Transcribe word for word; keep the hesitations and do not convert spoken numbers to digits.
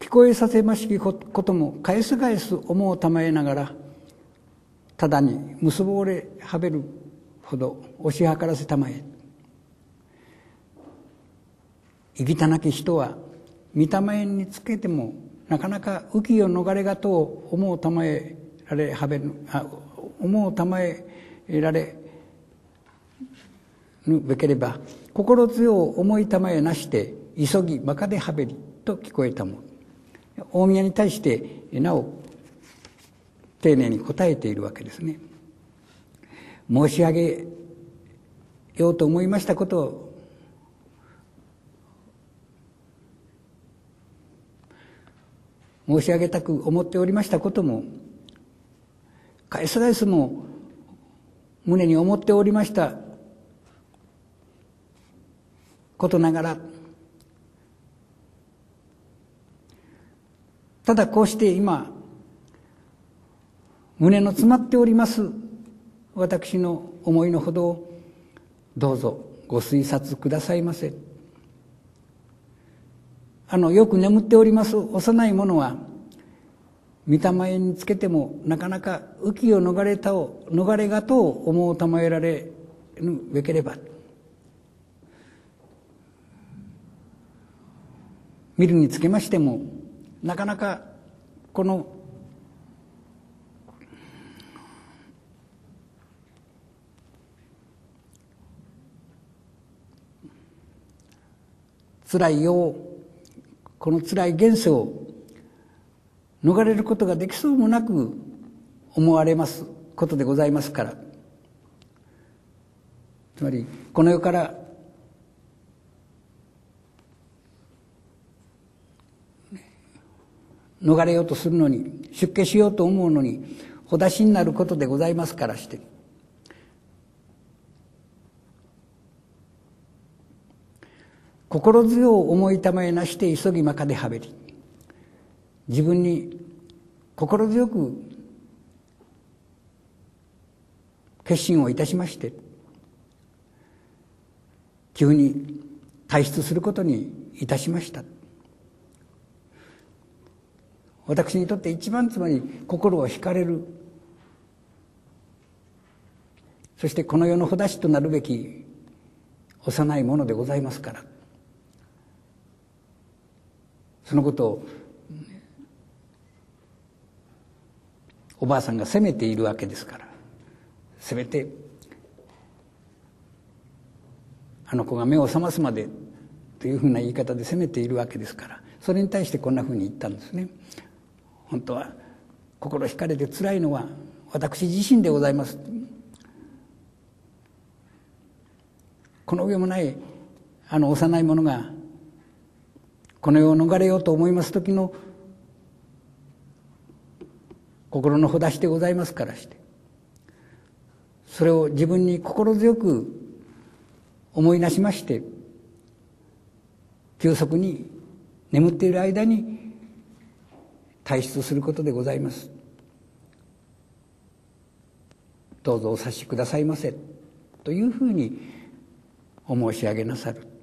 聞こえさせましきことも返す返す思うたまえながら、ただに結ぼれはべるほど押し量らせたまえ。生きたなき人は見たまえにつけてもなかなか浮きを逃れがとう思うたまえられはべるあ思うたまえられぬべければ、心強う思いたまえなして急ぎまかではべりと聞こえたも。大宮に対してなお丁寧に答えているわけですね。申し上げようと思いましたことを申し上げたく思っておりましたことも、返す返すも胸に思っておりましたことながら、ただこうして今胸の詰まっております私の思いのほどをどうぞご推察くださいませ。あのよく眠っております幼い者は、見たまえにつけてもなかなか浮きを逃れたを逃れがとを思うたまえられぬべければ、見るにつけましてもなかなかこの辛い世を、この辛い現世を逃れることができそうもなく思われますことでございますから、つまりこの世から逃れようとするのに、出家しようと思うのにお出しになることでございますからして、心強う思いたまえなして急ぎまかではべり、自分に心強く決心をいたしまして、急に退出することにいたしました。私にとって一番、つまり心を惹かれる、そしてこの世のほだしとなるべき幼いものでございますから、そのことをおばあさんが責めているわけですから、せめてあの子が目を覚ますまでというふうな言い方で責めているわけですから、それに対してこんなふうに言ったんですね。本当は心惹かれて辛いのは私自身でございます。この上もないあの幼い者がこの世を逃れようと思います時の心のほだしでございますからして、それを自分に心強く思いなしまして、急速に眠っている間に退出することでございます。どうぞお察しくださいませというふうにお申し上げなさる。